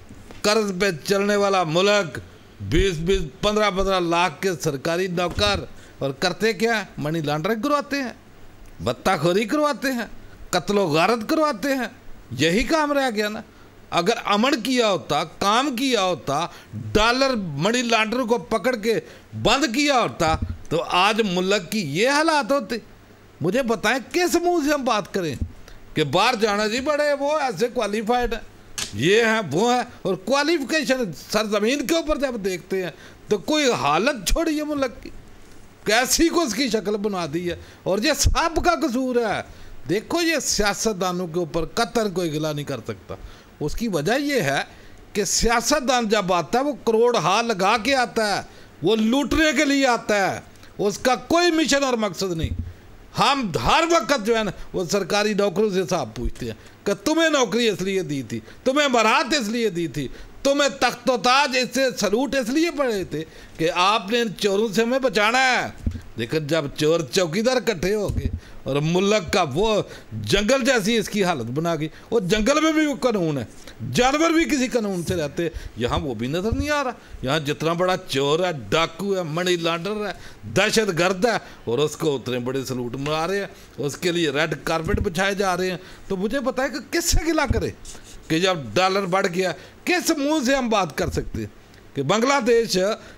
قرض پہ چلنے والا ملک, بیس بیس پندرہ پندرہ لاکھ کے سرکاری نوکر, اور کرتے کیا ہیں؟ منی لانڈرنگ کرواتے ہیں, بطہ خوری کرواتے ہیں, قتل و غارت کرواتے ہیں. یہی کام رہ گیا نا. اگر امن کیا ہوتا, کام کیا ہوتا, ڈالر منی لانڈر کو پکڑ کے بند کیا ہوتا, تو آج ملک کی یہ حالات ہوتے. مجھے بتائیں کس منہ سے ہم بات کریں کہ باہر جانا جی بڑے وہ ایسے کوالیفائڈ ہیں, یہ ہیں وہ ہیں, اور کوالیفیکیشن سرزمین کے اوپر جب دیکھتے ہیں تو کوئی حالت چھوڑی ملک کی, کیسی کو اس کی شکل بنا دی ہے. اور یہ سب کا قصور ہے. دیکھو یہ سیاستدانوں کے اوپر قطر کوئی گلا نہیں کر سکتا. اس کی وجہ یہ ہے کہ سیاستدان جب آتا ہے وہ کروڑ ہار لگا کے آتا ہے, وہ لوٹنے کے لیے آتا ہے, اس کا کوئی مشن اور مقصد نہیں. ہم ہر وقت جو ہے نا وہ سرکاری نوکروں سے حساب پوچھتے ہیں کہ تمہیں نوکری اس لیے دی تھی, تمہیں برات اس لیے دی تھی, تمہیں تخت و تاج اس سے سلوٹ اس لیے پڑے تھے کہ آپ نے ان چوروں سے ہمیں بچانا ہے. لیکن جب چور چوکیدار اکٹھے ہو گئے اور ملک کا وہ جنگل جیسی اس کی حالت بنا گئی, اور جنگل میں بھی وہ قانون ہے, جانور بھی کسی قانون سے رہتے, یہاں وہ بھی نظر نہیں آ رہا. یہاں جتنا بڑا چور ہے, ڈاکو ہے, منی لانڈر ہے, دہشت گرد ہے, اور اس کو اتنے بڑے سلوٹ منا رہے ہیں, اس کے لیے ریڈ کارپٹ بچھائے جا رہے ہیں. تو مجھے بتائے کہ کس سے گلا کرے کہ جب ڈالر بڑھ گیا, کس منہ سے ہم بات کر سکتے ہیں کہ بنگلہ دیش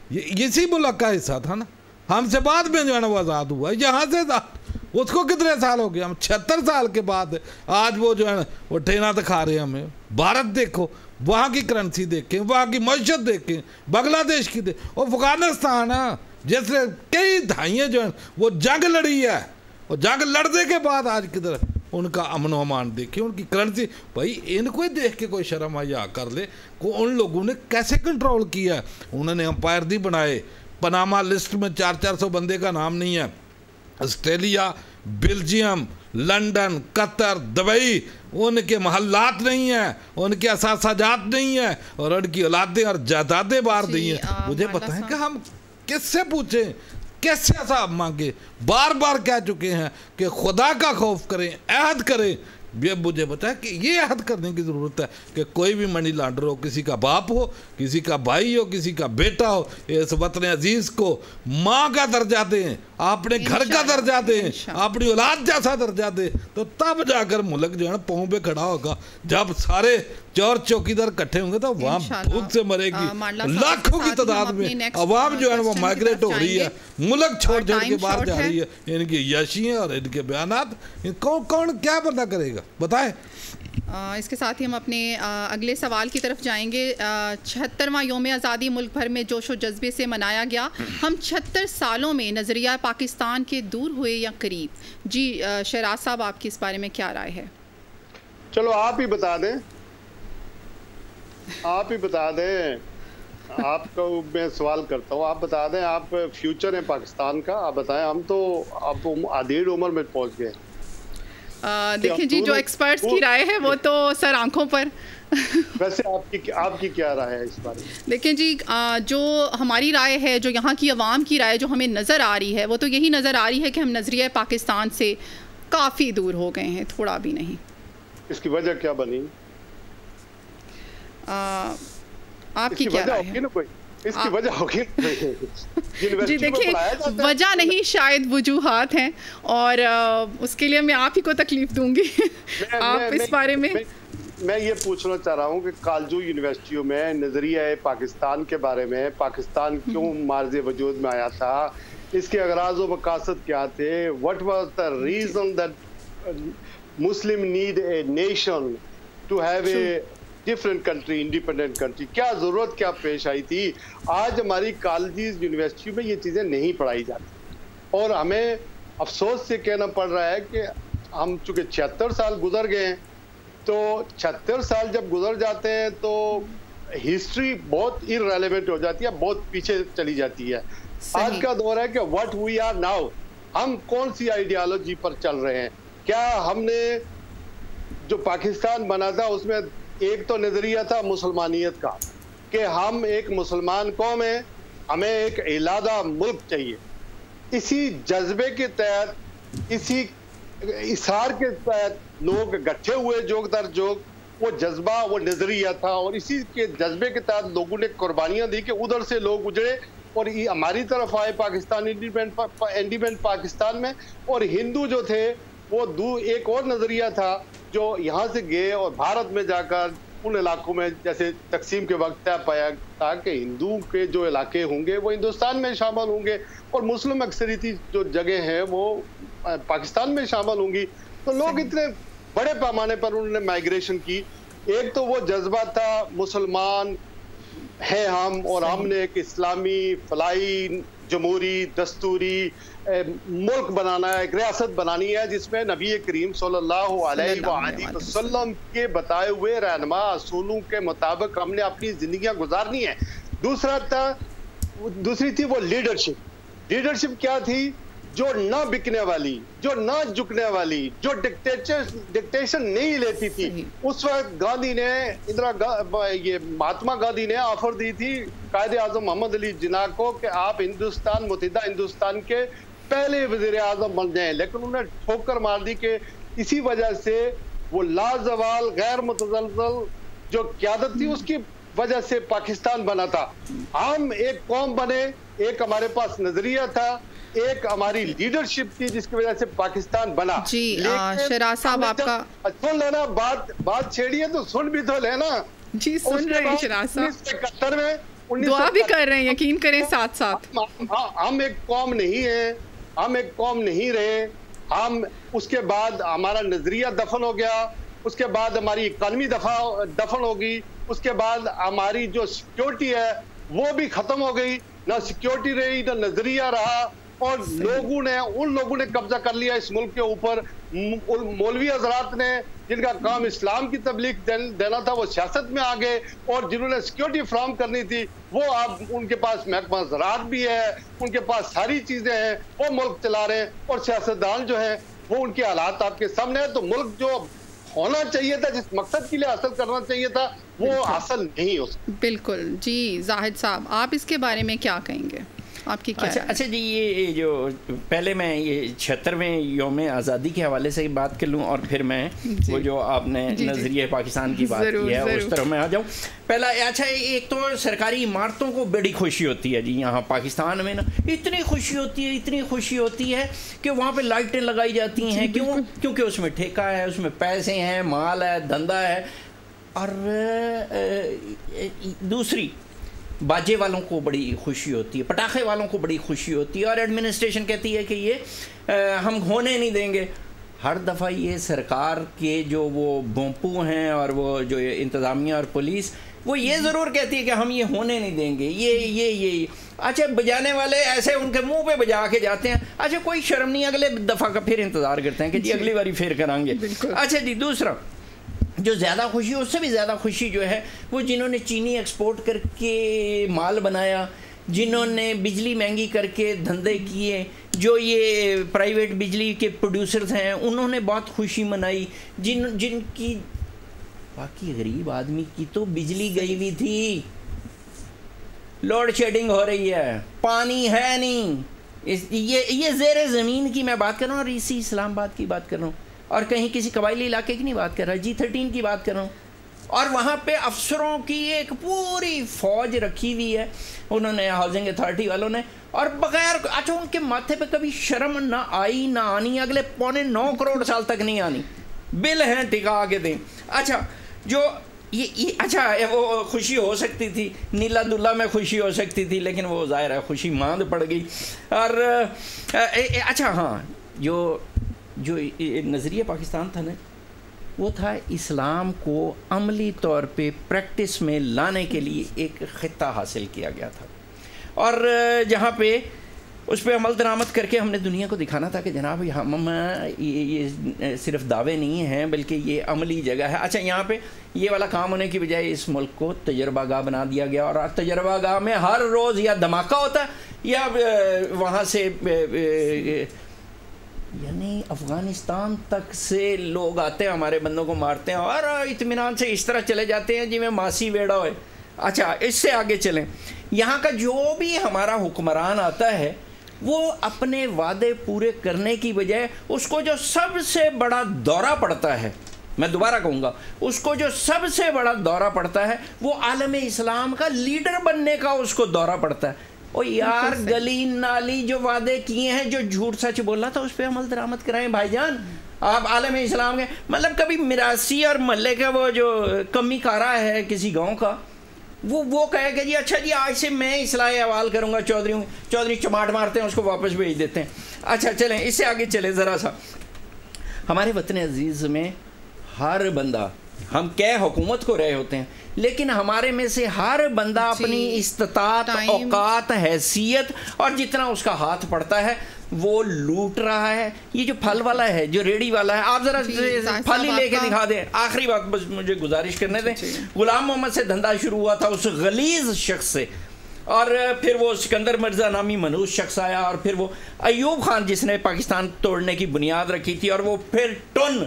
اسی ملک کا حصہ تھا نا, ہم سے بعد میں جو ہے نا وہ آزاد ہوا, یہاں سے اس کو کتنے سال ہو گئے, ہم چھہتر سال کے بعد آج وہ جو ہے نا وہ ٹھینا دکھا رہے ہیں ہمیں. بھارت دیکھو, وہاں کی کرنسی دیکھیں, وہاں کی معیشت دیکھیں, بنگلہ دیش کی دیکھیں, اور افغانستان جیسے کئی دہائیاں جو ہیں وہ جنگ لڑی ہے, اور جنگ لڑنے کے بعد آج کدھر उनका अमन अमान देखें, उनकी करेंसी, भाई इनको ही देख के कोई शर्म हया कर ले को उन लोगों ने कैसे कंट्रोल किया। उन्होंने अंपायर दी बनाए, पनामा लिस्ट में चार चार सौ बंदे का नाम नहीं है, Australia, Belgium, London, Qatar, Dubai, उनके महल्लात नहीं हैं, उनके असासाजात नहीं हैं, और उनकी औलादें और जायदादें बाहर दी हैं। मुझे बताएं कि हम किससे पूछें, कैसे हिसाब मांगे। बार बार कह चुके हैं कि खुदा का खौफ करें, अहद करें। ये मुझे बताया कि ये अहद करने की ज़रूरत है कि कोई भी मनी लॉन्डर हो, किसी का बाप हो, किसी का भाई हो, किसी का बेटा हो, इस वतन अजीज़ को माँ का दर्जा दें, अपने घर का दर्जा दें, अपनी औलाद जैसा दर्जा दें, तो तब जाकर मुल्क जो है पाँव पे खड़ा होगा। जब सारे चोर चौकीदार इकट्ठे होंगे तो वहाँ भूख से मरेगी, लाखों की तादाद में अवाम जो है वो माइग्रेट हो रही है, मुल्क छोड़ छोड़ के बाहर जा रही है। इनकी यशियाँ और इनके बयानात, कौन कौन क्या बंदा करेगा बताएं। इसके साथ ही हम अपने अगले सवाल की तरफ जाएंगे। छिहत्तरवां योम आज़ादी मुल्क भर में जोश व जज्बे से मनाया गया। हम छिहत्तर सालों में नज़रिया पाकिस्तान के दूर हुए या करीब? जी शहराज साहब, आपकी इस बारे में क्या राय है? चलो आप ही बता दें, आप ही बता दें। आपको मैं सवाल करता हूँ, आप बता दें, आप फ्यूचर है पाकिस्तान का, आप बताएं। हम तो अब आधेड़ उम्र में पहुँच गए। देखिए जी, जो एक्सपर्ट्स की राय है वो तो सर आंखों पर। वैसे आपकी आपकी क्या राय है इस बारे में? देखिए जी, जो हमारी राय है, जो यहाँ की आवाम की राय जो हमें नज़र आ रही है, वो तो यही नज़र आ रही है कि हम नज़रिया पाकिस्तान से काफ़ी दूर हो गए हैं, थोड़ा भी नहीं। इसकी वजह क्या बनी? आ, आपकी क्या राय है? इसकी वजह होगी जी देखिए, वजह नहीं, शायद वजूहात हैं, और उसके लिए मैं आप ही को तकलीफ दूंगी। मैं, आप मैं, इस मैं, बारे में मैं, मैं ये पूछना चाह रहा हूँ कि कालजू यूनिवर्सिटियों में नज़रिया पाकिस्तान के बारे में, पाकिस्तान क्यों मार्ज़ वजूद में आया था, इसके अगराज़ व मकासद क्या थे, what was the reason that Muslim need a nation to have a different country, independent country, क्या ज़रूरत क्या पेश आई थी। आज हमारी कॉलेजेस यूनिवर्सिटी में ये चीज़ें नहीं पढ़ाई जाती, और हमें अफसोस से कहना पड़ रहा है कि हम चूँकि छिहत्तर साल गुजर गए हैं, तो छिहत्तर साल जब गुजर जाते हैं तो हिस्ट्री बहुत इररेलेवेंट हो जाती है, बहुत पीछे चली जाती है। आज का दौर है कि व्हाट वी आर नाउ, हम कौन सी आइडियालॉजी पर चल रहे हैं। क्या हमने जो पाकिस्तान बना था उसमें एक तो नजरिया था मुसलमानियत का कि हम एक मुसलमान कौम है, हमें एक इलादा मुल्क चाहिए। इसी जज्बे के तहत, इसी इशार के तहत लोग इकट्ठे हुए जोग दर जोग, वो जज्बा, वो नजरिया था, और इसी के जज्बे के तहत लोगों ने कुर्बानियां दी कि उधर से लोग गुजरे और हमारी तरफ आए पाकिस्तान, इंडिपेंडेंट पाकिस्तान में। और हिंदू जो थे वो दू एक और नजरिया था जो यहाँ से गए और भारत में जाकर उन इलाकों में, जैसे तकसीम के वक्त तय पाया था कि हिंदू के जो इलाके होंगे वो हिंदुस्तान में शामिल होंगे और मुस्लिम अक्सरियती जो जगह हैं वो पाकिस्तान में शामिल होंगी। तो लोग इतने बड़े पैमाने पर उन्होंने माइग्रेशन की। एक तो वो जज्बा था मुसलमान है हम, और हमने एक इस्लामी फलाई जमहूरी दस्तूरी मुल्क बनाना है, एक रियासत बनानी है जिसमें नबी करीम सल्लल्लाहु अलैहि वसल्लम के बताए हुए रहनुमा असूलों के मुताबिक हमने अपनी जिंदगियां गुजारनी है। दूसरा था दूसरी थी वो लीडरशिप। लीडरशिप क्या थी? जो ना बिकने वाली, जो ना झुकने वाली, जो डिक्टेटर डिक्टेशन नहीं लेती थी। उस वक्त गांधी ने, इंदिरा ये महात्मा गांधी ने ऑफर दी थी कायदे आजम मोहम्मद अली जिन्ना को कि आप हिंदुस्तान, मुत्तहिदा हिंदुस्तान के पहले वजीर आजम बन जाएं, लेकिन उन्होंने ठोकर मार दी कि इसी वजह से वो लाजवाल गैर मुतज़लज़ल जो क़यादत थी उसकी वजह से पाकिस्तान बना था। हम एक कौम बने, एक हमारे पास नजरिया था, एक हमारी लीडरशिप थी जिसकी वजह से पाकिस्तान बना। जी शहराज साहब, आपका सुन लेना, बात बात छेड़िए तो सुन भी तो लेना। जी सुन रहे हैं शहराज साहब, उन्नीस सौ इकहत्तर में दुआ भी कर रहे हैं, यकीन करें साथ साथ। हम एक कौम नहीं है, हम एक कौम नहीं रहे। हम उसके बाद हमारा नजरिया दफन हो गया, उसके बाद हमारी इकानमी दफा दफन होगी, उसके बाद हमारी जो सिक्योरिटी है वो भी खत्म हो गई। ना सिक्योरिटी रही, ना नजरिया रहा, اور لوگوں نے ان لوگوں نے قبضہ کر لیا اس ملک کے اوپر. مولوی حضرات نے جن کا کام اسلام کی تبلیغ دینا تھا وہ سیاست میں آ گئے, اور جنہوں نے سیکیورٹی فراہم کرنی تھی وہ اب ان کے پاس محکمہ زراعت بھی ہے, ان کے پاس ساری چیزیں ہیں, وہ ملک چلا رہے ہیں, اور سیاستدان جو ہیں وہ ان کے حالات آپ کے سامنے ہیں. تو ملک جو ہونا چاہیے تھا, جس مقصد کے لیے حاصل کرنا چاہیے تھا, وہ حاصل نہیں ہو سکتا. بالکل. جی زاہد صاحب, آپ اس کے بارے میں کیا کہیں گے؟ آپ کی کیا؟ اچھا اچھا جی, یہ جو پہلے میں یہ چھہترویں یوم آزادی کے حوالے سے بات کر لوں, اور پھر میں جی. وہ جو آپ نے جی نظریہ پاکستان کی بات کی ہے اس طرح میں آ جاؤں. پہلا اچھا, ایک تو سرکاری عمارتوں کو بڑی خوشی ہوتی ہے جی یہاں پاکستان میں نا, اتنی خوشی ہوتی ہے اتنی خوشی ہوتی ہے کہ وہاں پہ لائٹیں لگائی جاتی ہیں. کیوں؟ کیونکہ اس میں ٹھیکہ ہے, اس میں پیسے ہیں, مال ہے, دھندا ہے. اور دوسری, باجے والوں کو بڑی خوشی ہوتی ہے, پٹاخے والوں کو بڑی خوشی ہوتی ہے, اور ایڈمنسٹریشن کہتی ہے کہ یہ ہم ہونے نہیں دیں گے. ہر دفعہ یہ سرکار کے جو وہ بومپو ہیں اور وہ جو انتظامیہ اور پولیس, وہ یہ ضرور کہتی ہے کہ ہم یہ ہونے نہیں دیں گے, یہ یہ یہ اچھا بجانے والے ایسے ان کے منہ پہ بجا کے جاتے ہیں. اچھا کوئی شرم نہیں, اگلے دفعہ کا پھر انتظار کرتے ہیں کہ جی اگلی باری پھر کریں گے. اچھا جی, دوسرا جو زیادہ خوشی, اس سے بھی زیادہ خوشی جو ہے وہ جنہوں نے چینی ایکسپورٹ کر کے مال بنایا, جنہوں نے بجلی مہنگی کر کے دھندے کیے, جو یہ پرائیویٹ بجلی کے پروڈیوسرز ہیں انہوں نے بہت خوشی منائی. جن جن کی باقی غریب آدمی کی تو بجلی گئی ہوئی تھی, لوڈ شیڈنگ ہو رہی ہے, پانی ہے نہیں. یہ یہ زیر زمین کی میں بات کر رہا ہوں, اور اسی اسلام آباد کی بات کر رہا ہوں, اور کہیں کسی قبائلی علاقے کی نہیں بات کر رہا, جی تھرٹین کی بات کر رہا ہوں. اور وہاں پہ افسروں کی ایک پوری فوج رکھی ہوئی ہے انہوں نے, ہاؤسنگ اتھارٹی والوں نے, اور بغیر اچھا ان کے ماتھے پہ کبھی شرم نہ آئی نہ آنی, اگلے پونے نو کروڑ سال تک نہیں آنی, بل ہیں ٹکا کے دیں. اچھا جو یہ اچھا وہ خوشی ہو سکتی تھی, نیلا دلہ میں خوشی ہو سکتی تھی, لیکن وہ ظاہر ہے خوشی ماند پڑ گئی. اور اچھا ہاں, جو جو نظریہ پاکستان تھا نا, وہ تھا اسلام کو عملی طور پہ پریکٹس میں لانے کے لیے ایک خطہ حاصل کیا گیا تھا, اور جہاں پہ اس پہ عمل درآمد کر کے ہم نے دنیا کو دکھانا تھا کہ جناب ہم یہ صرف دعوے نہیں ہیں بلکہ یہ عملی جگہ ہے. اچھا یہاں پہ یہ والا کام ہونے کی بجائے اس ملک کو تجربہ گاہ بنا دیا گیا, اور تجربہ گاہ میں ہر روز یا دھماکہ ہوتا ہے یا وہاں سے یعنی افغانستان تک سے لوگ آتے ہیں, ہمارے بندوں کو مارتے ہیں, اور اطمینان سے اس طرح چلے جاتے ہیں جی میں ماسی ویڑا ہوئے. اچھا اس سے آگے چلیں, یہاں کا جو بھی ہمارا حکمران آتا ہے وہ اپنے وعدے پورے کرنے کی بجائے اس کو جو سب سے بڑا دورہ پڑتا ہے, میں دوبارہ کہوں گا, اس کو جو سب سے بڑا دورہ پڑتا ہے وہ عالم اسلام کا لیڈر بننے کا اس کو دورہ پڑتا ہے. او یار گلی نالی جو وعدے کیے ہیں, جو جھوٹ سچ بولنا تھا, اس پہ عمل درآمد کرائیں بھائی جان. آپ عالم اسلام کے مطلب کبھی میراثی اور محلے کا وہ جو کمی کارا ہے کسی گاؤں کا, وہ وہ کہے کہ جی اچھا جی آج سے میں اصلاح احوال کروں گا چودھریوں, چودھری چماٹ مارتے ہیں اس کو واپس بھیج دیتے ہیں. اچھا چلیں اس سے آگے چلیں ذرا سا. ہمارے وطن عزیز میں ہر بندہ, ہم کہہ حکومت کو رہے ہوتے ہیں, لیکن ہمارے میں سے ہر بندہ اپنی استطاعت, اوقات, حیثیت اور جتنا اس کا ہاتھ پڑتا ہے وہ لوٹ رہا ہے. یہ جو پھل والا ہے, جو ریڑی والا ہے, آپ ذرا پھل ہی لے کے دکھا دیں. آخری بات بس مجھے گزارش کرنے دیں, غلام محمد سے دھندا شروع ہوا تھا اس غلیظ شخص سے, اور پھر وہ سکندر مرزا نامی منحوس شخص آیا, اور پھر وہ ایوب خان جس نے پاکستان توڑنے کی بنیاد رکھی تھی, اور وہ پھر ٹن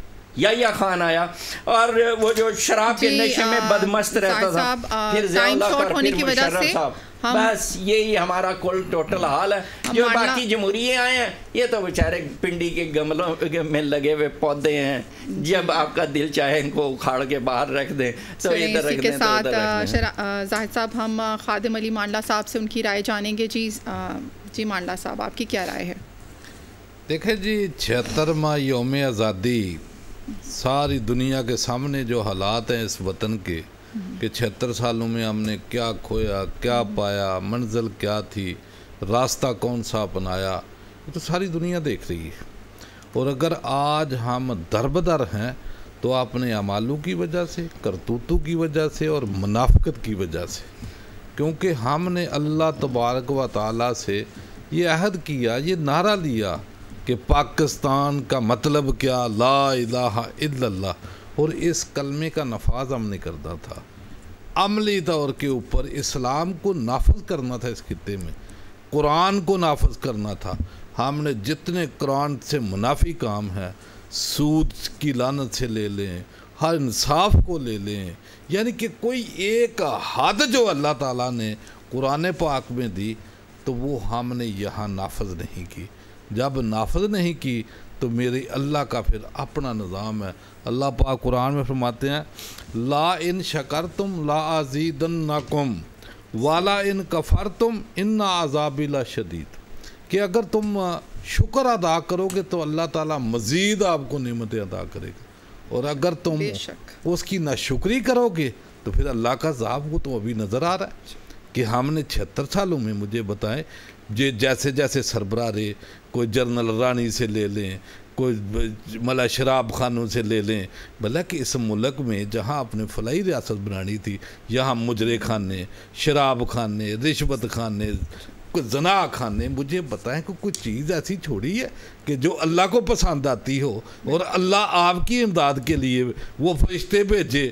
یا خان آیا, اور وہ جو شراب کے نشے میں بدمست رہتا تھا, پھر ضیاء اللہ کر, پھر مشرف صاحب. بس یہی ہمارا کل ٹوٹل حال ہے. جو باقی جمہوریے آئے ہیں یہ تو بیچارے پنڈی کے گملوں میں لگے ہوئے پودے ہیں, جب آپ کا دل چاہے ان کو اکھاڑ کے باہر رکھ دیں تو ادھر رکھ دیں. تو ادھر رکھ دیں. زاہد صاحب, ہم خادم علی مانڈلا صاحب سے ان کی رائے جانیں گے. جی جی مانڈلا صاحب, آپ کی کیا رائے ہے؟ دیکھیں جی, چھہترواں یوم آزادی ساری دنیا کے سامنے جو حالات ہیں اس وطن کے, کہ چھہتر سالوں میں ہم نے کیا کھویا, کیا پایا, منزل کیا تھی, راستہ کون سا اپنایا, یہ تو ساری دنیا دیکھ رہی ہے. اور اگر آج ہم دربدر ہیں تو اپنے اعمالوں کی وجہ سے, کرتوتوں کی وجہ سے اور منافقت کی وجہ سے, کیونکہ ہم نے اللہ تبارک و تعالیٰ سے یہ عہد کیا، یہ نعرہ لیا کہ پاکستان کا مطلب کیا، لا الہ الا اللہ، اور اس کلمے کا نفاذ ہم نے کرنا تھا، عملی طور کے اوپر اسلام کو نافذ کرنا تھا، اس خطے میں قرآن کو نافذ کرنا تھا۔ ہم نے جتنے قرآن سے منافی کام ہے، سود کی لعنت سے لے لیں، ہر انصاف کو لے لیں، یعنی کہ کوئی ایک حد جو اللہ تعالیٰ نے قرآن پاک میں دی تو وہ ہم نے یہاں نافذ نہیں کی۔ جب نافذ نہیں کی تو میری اللہ کا پھر اپنا نظام ہے۔ اللہ پاک قرآن میں فرماتے ہیں لا ان شکرتم لا ازیدنکم والا ان کفرتم ان عذابی لشدید، کہ اگر تم شکر ادا کرو گے تو اللہ تعالیٰ مزید آپ کو نعمتیں ادا کرے گا، اور اگر تم اس کی ناشکری کرو گے تو پھر اللہ کا عذاب کو تو ابھی نظر آ رہا ہے کہ ہم نے چھہتر سالوں میں، مجھے بتائیں، جیسے جیسے سربراہ رہے، کوئی جنرل رانی سے لے لیں، کوئی ملا شراب خانوں سے لے لیں، بھلا کہ اس ملک میں جہاں اپنے فلاحی ریاست بنانی تھی، یہاں مجرے خانے، شراب خانے، رشوت خانے، زنا خانے، مجھے بتائیں کہ کوئی چیز ایسی چھوڑی ہے کہ جو اللہ کو پسند آتی ہو، اور اللہ آپ کی امداد کے لیے وہ فرشتے بھیجے،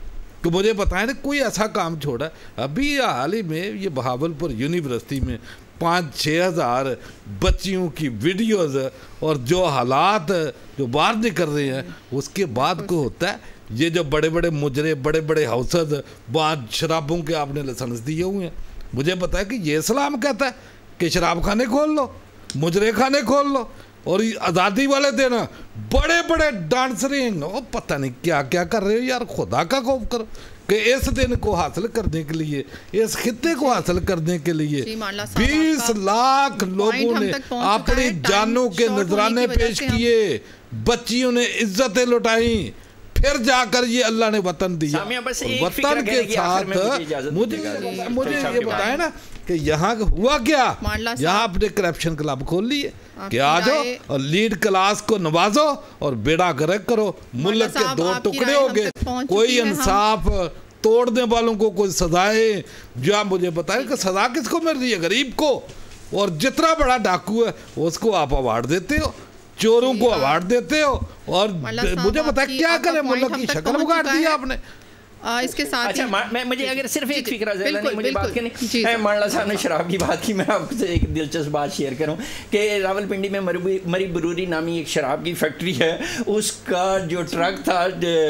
کہ مجھے بتائیں نا کوئی ایسا کام چھوڑا ہے۔ ابھی حال ہی میں یہ بہاولپور یونیورسٹی میں پانچ چھ ہزار بچیوں کی ویڈیوز اور جو حالات جو باہر نکل رہے ہیں، اس کے بعد کو ہوتا ہے یہ جو بڑے بڑے مجرے، بڑے بڑے ہاؤسز، بعض شرابوں کے آپ نے لائسنس دیے ہوئے ہیں، مجھے بتایا کہ یہ اسلام کہتا ہے کہ شراب خانے کھول لو، مجرے خانے کھول لو، اور آزادی والے دینا بڑے بڑے ڈانسرنگ، وہ پتہ نہیں کیا کیا کر رہے ہو یار، خدا کا خوف کرو، کہ اس دن کو حاصل کرنے کے لیے، اس خطے کو حاصل کرنے کے لیے بیس لاکھ لوگوں نے اپنی جانوں کے نذرانے پیش کیے، بچیوں نے عزتیں لٹائیں، پھر جا کر یہ اللہ نے وطن دیا۔ وطن کے ساتھ مجھے مجھے یہ بتائیں نا کہ یہاں ہوا کیا، یہاں اپنے کرپشن کلب کھول لیے کہ آ جاؤ اور لیڈ کلاس کو نوازو اور بیڑا گرک کرو، ملک کے دو ٹکڑے ہو گئے، کوئی انصاف توڑنے والوں کو کوئی سزائیں، جو مجھے بتائیں کہ سزا کس کو مل رہی ہے؟ غریب کو، اور جتنا بڑا ڈاکو ہے اس کو آپ ایوارڈ دیتے ہو، چوروں کو ایوارڈ دیتے ہو، اور مجھے بتائیں کیا کریں، ملک کی شکل بگاڑ دی آپ نے۔ اس کے ساتھ اچھا مجھے اگر صرف ایک فکرہ ذہن نہیں مجھے بات کرنی، مانڈلا صاحب نے شراب کی بات کی، میں آپ سے ایک دلچسپ بات شیئر کروں کہ راول پنڈی میں مری بروری نامی ایک شراب کی فیکٹری ہے، اس کا جو ٹرک تھا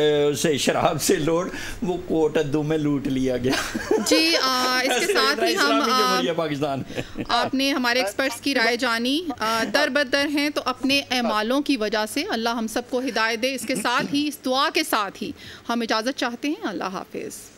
اسے شراب سے لوڈ، وہ کوٹ ادو میں لوٹ لیا گیا۔ جی اس کے ساتھ ہی ہم پاکستان آپ نے ہمارے ایکسپرٹس کی رائے جانی، در بدر ہیں تو اپنے اعمالوں کی وجہ سے اللہ ہم سب کو ہدایت دے۔ اس کے ساتھ ہی اس دعا کے ساتھ ہی ہم اجازت چاہتے ہیں، اللہ حافظ۔